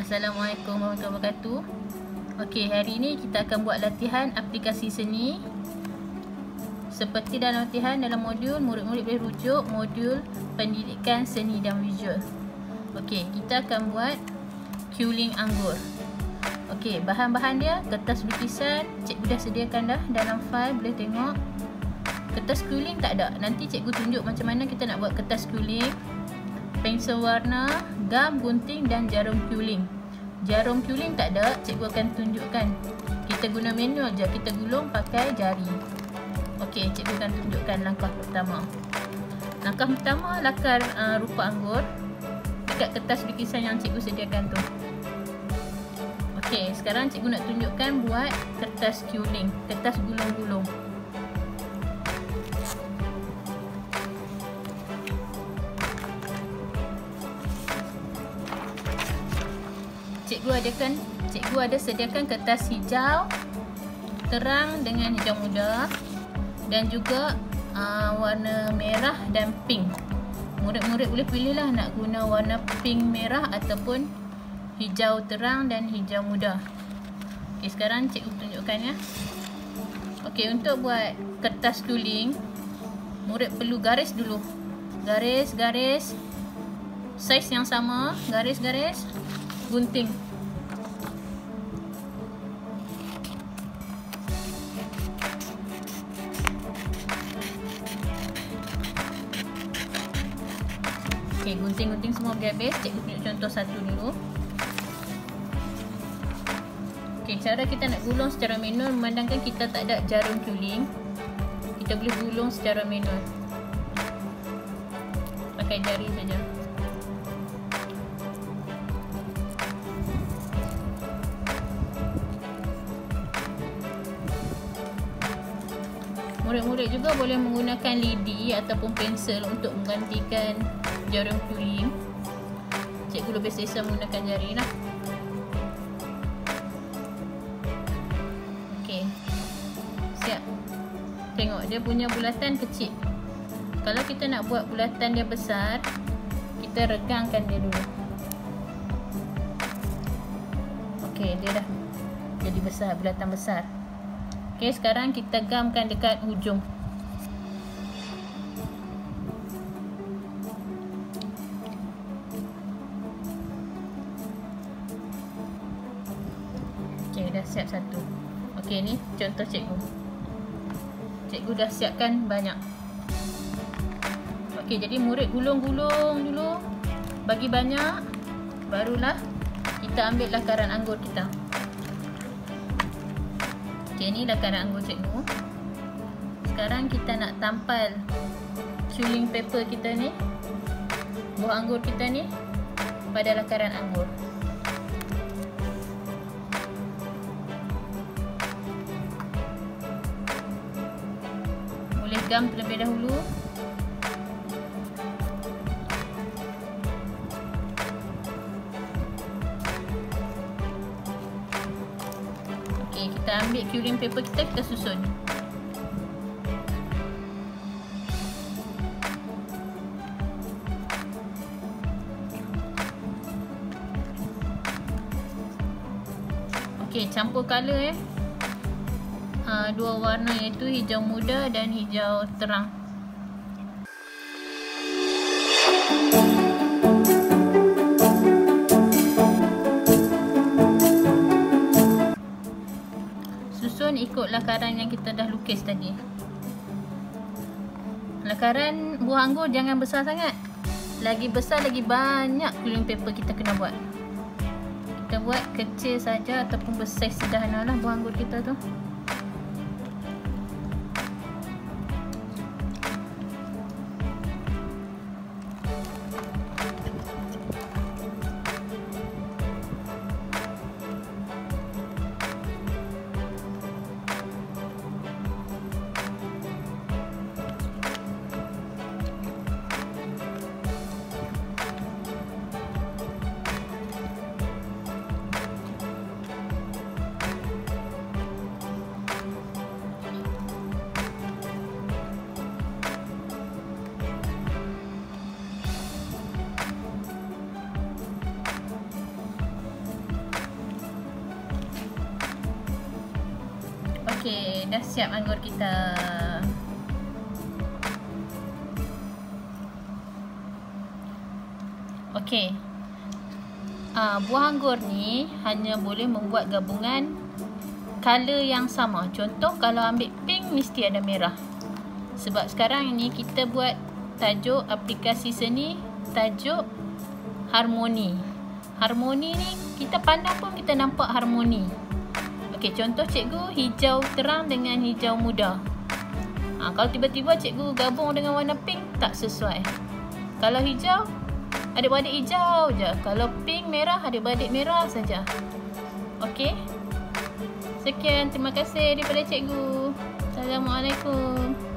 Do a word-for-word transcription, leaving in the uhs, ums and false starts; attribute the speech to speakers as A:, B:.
A: Assalamualaikum warahmatullahi wabarakatuh. Okey, hari ini kita akan buat latihan aplikasi seni. Seperti dalam latihan dalam modul, murid-murid boleh rujuk modul pendidikan seni dan visual. Okey, kita akan buat quilling anggur. Okey, bahan-bahan dia kertas lukisan, cikgu dah sediakan dah dalam file, boleh tengok. Kertas quilling tak ada. Nanti cikgu tunjuk macam mana kita nak buat kertas quilling. Pensel warna, gam, gunting dan jarum quilling. Jarum quilling tak ada, cikgu akan tunjukkan. Kita guna manual je, kita gulung pakai jari. Okey, cikgu akan tunjukkan langkah pertama. Langkah pertama, lakar uh, rupa anggur dekat kertas lukisan yang cikgu sediakan tu. Okey, sekarang cikgu nak tunjukkan buat kertas quilling, kertas gulung-gulung. Cikgu adakan, cikgu ada sediakan kertas hijau terang dengan hijau muda dan juga uh, warna merah dan pink. Murid-murid boleh pilihlah nak guna warna pink merah ataupun hijau terang dan hijau muda. Okey, sekarang cikgu tunjukkan ya. Okey, untuk buat kertas quilling, murid perlu garis dulu. Garis-garis saiz yang sama, garis-garis gunting. Okey, gunting-gunting semua habis. Cikgu tunjuk contoh satu dulu. Okey, cara kita nak gulung secara manual memandangkan kita tak ada jarum quilling. Kita boleh gulung secara manual pakai jari saja. Murid-murid juga boleh menggunakan lidi ataupun pensel untuk menggantikan jarum quilling. Cikgu lebih selesa menggunakan jari lah. Okey, siap. Tengok dia punya bulatan kecil. Kalau kita nak buat bulatan dia besar, kita regangkan dia dulu. Okey, dia dah jadi besar, bulatan besar. Okey, sekarang kita gamkan dekat hujung. Okey, dah siap satu. Okey, ni contoh cikgu. Cikgu dah siapkan banyak. Okey, jadi murid gulung-gulung dulu. Bagi banyak, barulah kita ambil lakaran anggur kita. Okey, ni lakaran anggur cikgu. Sekarang kita nak tampal quilling paper kita ni, buah anggur kita ni pada lakaran anggur. Boleh gam terlebih dahulu. Kita ambil quilling paper kita, kita susun. Okey, campur color eh. Ha, dua warna iaitu hijau muda dan hijau terang. Ikut lakaran yang kita dah lukis tadi. Lakaran buah anggur jangan besar sangat. Lagi besar lagi banyak quilling paper kita kena buat. Kita buat kecil saja ataupun besar sederhana lah buah anggur kita tu. Okey, dah siap anggur kita. Okey. Uh, buah anggur ni hanya boleh membuat gabungan color yang sama. Contoh kalau ambil pink mesti ada merah. Sebab sekarang ni kita buat tajuk aplikasi seni, tajuk harmoni. Harmoni ni kita pandang pun kita nampak harmoni. Okey, contoh cikgu hijau terang dengan hijau muda. Ha, kalau tiba-tiba cikgu gabung dengan warna pink, tak sesuai. Kalau hijau, adik-beradik hijau je. Kalau pink, merah, adik-beradik merah saja. Okey. Sekian, terima kasih daripada cikgu. Assalamualaikum.